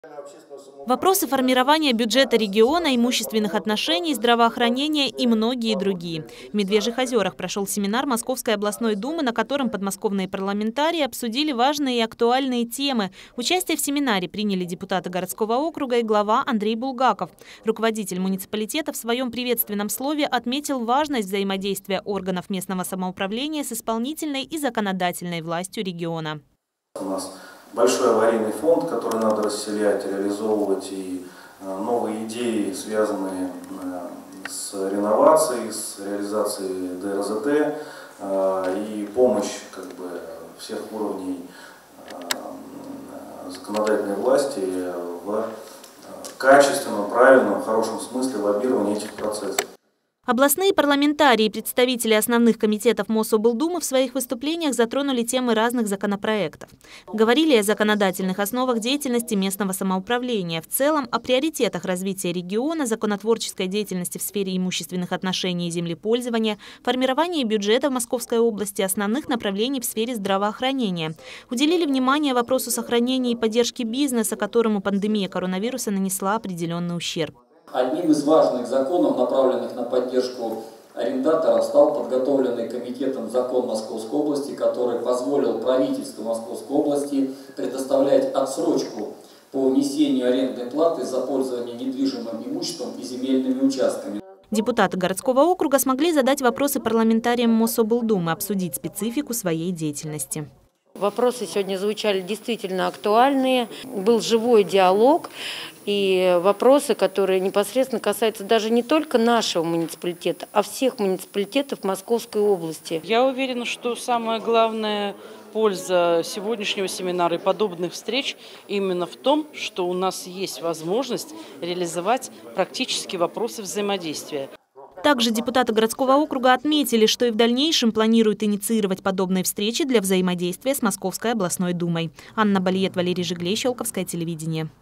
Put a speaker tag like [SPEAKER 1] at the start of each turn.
[SPEAKER 1] Вопросы формирования бюджета региона, имущественных отношений, здравоохранения и многие другие. В Медвежьих озерах прошел семинар Московской областной думы, на котором подмосковные парламентарии обсудили важные и актуальные темы. Участие в семинаре приняли депутаты городского округа и глава Андрей Булгаков. Руководитель муниципалитета в своем приветственном слове отметил важность взаимодействия органов местного самоуправления с исполнительной и законодательной властью региона.
[SPEAKER 2] У нас большой аварийный фонд, который надо расселять, реализовывать, и новые идеи, связанные с реновацией, с реализацией ДРЗТ, и помощь всех уровней законодательной власти в качественном, правильном, хорошем смысле лоббирования этих процессов.
[SPEAKER 1] Областные парламентарии и представители основных комитетов Мособлдумы в своих выступлениях затронули темы разных законопроектов. Говорили о законодательных основах деятельности местного самоуправления, в целом о приоритетах развития региона, законотворческой деятельности в сфере имущественных отношений и землепользования, формировании бюджета в Московской области, основных направлений в сфере здравоохранения. Уделили внимание вопросу сохранения и поддержки бизнеса, которому пандемия коронавируса нанесла определенный ущерб.
[SPEAKER 3] Одним из важных законов, направленных на поддержку арендаторов, стал подготовленный комитетом закон Московской области, который позволил правительству Московской области предоставлять отсрочку по внесению арендной платы за пользование недвижимым имуществом и земельными участками.
[SPEAKER 1] Депутаты городского округа смогли задать вопросы парламентариям Мособлдумы, обсудить специфику своей деятельности.
[SPEAKER 4] Вопросы сегодня звучали действительно актуальные, был живой диалог и вопросы, которые непосредственно касаются даже не только нашего муниципалитета, а всех муниципалитетов Московской области.
[SPEAKER 5] Я уверена, что самая главная польза сегодняшнего семинара и подобных встреч именно в том, что у нас есть возможность реализовать практически вопросы взаимодействия.
[SPEAKER 1] Также депутаты городского округа отметили, что и в дальнейшем планируют инициировать подобные встречи для взаимодействия с Московской областной думой. Анна Балиет, Валерий Жиглей, Щелковское телевидение.